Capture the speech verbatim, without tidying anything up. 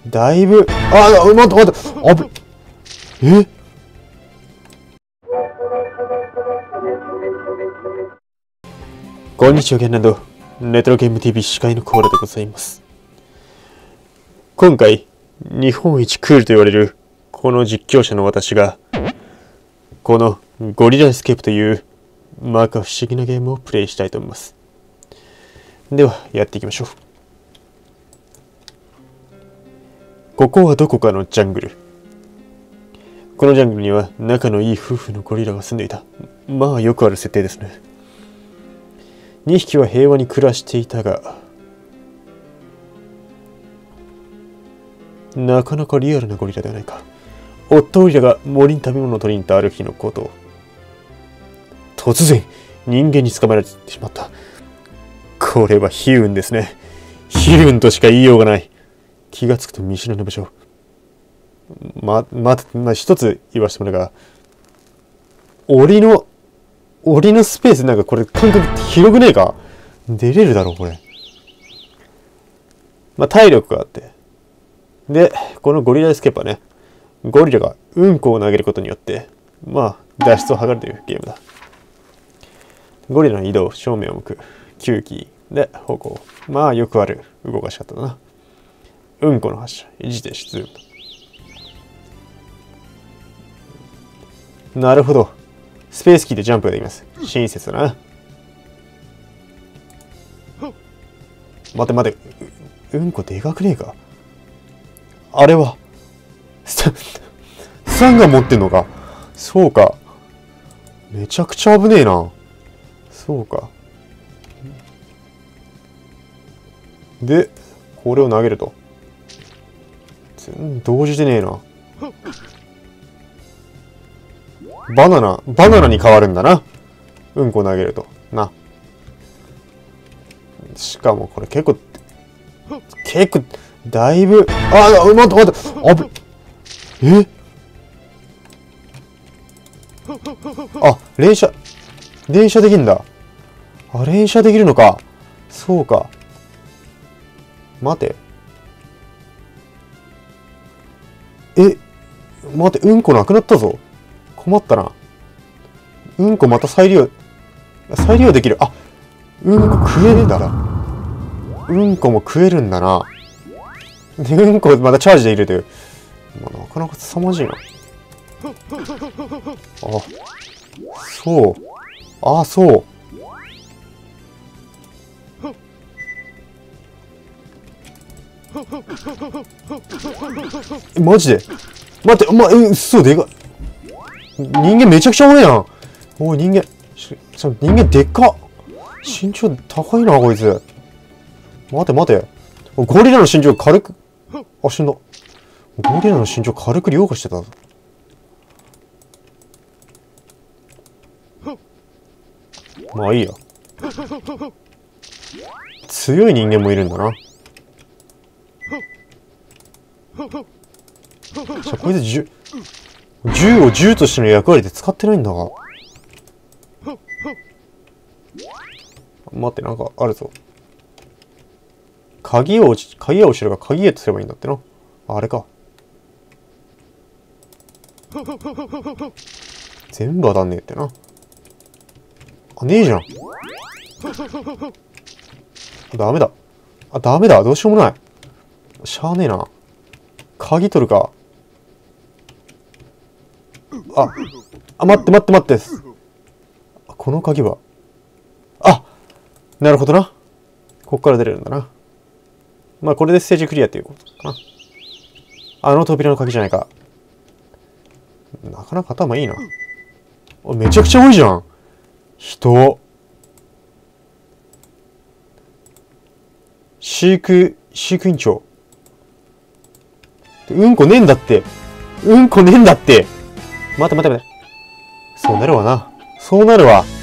だいぶ、あ、あ、待って待って、あぶ、えこんにちは、ゲンランド。レトロゲーム ティーブイ 司会のコーラでございます。今回、日本一クールと言われる、この実況者の私が、このゴリラエスケープという摩訶不思議なゲームをプレイしたいと思います。では、やっていきましょう。ここはどこかのジャングル。このジャングルには仲のいい夫婦のゴリラが住んでいた。まあよくある設定ですね。にひきは平和に暮らしていたが、なかなかリアルなゴリラではないか。夫ゴリラが森に食べ物を取りに行ったある日のこと。突然、人間に捕まえられてしまった。これは悲運ですね。悲運としか言いようがない。気がつくと見知らぬ場所。ま、ま、まあ、一つ言わせてもらうが、檻の、檻のスペースなんかこれ感覚広くねえか？出れるだろう、これ。まあ、体力があって。で、このゴリラエスケープはね、ゴリラがうんこを投げることによって、まあ、脱出を図るというゲームだ。ゴリラの移動、正面を向く、吸気、で、方向。まあ、よくある動かし方だな。うんこの発射、一時停止、ズームと。なるほど。スペースキーでジャンプができます。親切だな。待て待て。う、うんこでかくねえか？あれは、スタンが持ってんのか？そうか。めちゃくちゃ危ねえな。そうか。で、これを投げると。同時でねえな。バナナ、バナナに変わるんだな。うんこ投げると。な。しかもこれ結構、結構、だいぶ、あ、あ、待って待って、あぶ、えあ、連射、連射できるんだ。あ、連射できるのか。そうか。待て。え、待て、うんこなくなったぞ。困ったな。うんこまた再利用、再利用できる。あ、うんこ食えるんだな。うんこも食えるんだな。で、うんこまたチャージできるという。まあ、なかなか凄まじいな。あ、そう。あ、そう。え、マジで待って、ま、え、うっそ、でかい。人間めちゃくちゃ重いやん。おい、人間。し、人間でっか。身長高いな、こいつ。待て待て。ゴリラの身長軽く、あ、死んだ。ゴリラの身長軽く凌駕してたぞ。まあいいや。強い人間もいるんだな。じゃあこいつ銃、銃を銃としての役割で使ってないんだが。待って、なんかあるぞ。鍵を、鍵を後ろが鍵へとすればいいんだってな。あれか。全部当たんねえってな。あ、ねえじゃん。ダメだ。あ、ダメだ。どうしようもない。しゃあねえな。鍵取るか。あ、あ、待って待って待って。この鍵は。あ、なるほどな。こっから出れるんだな。まあこれでステージクリアっていうことかな。あの扉の鍵じゃないか。なかなか頭いいな。めちゃくちゃ多いじゃん。人。飼育、飼育員長。うんこねえんだって。うんこねえんだって。待て待て待て。そうなるわな。そうなるわ。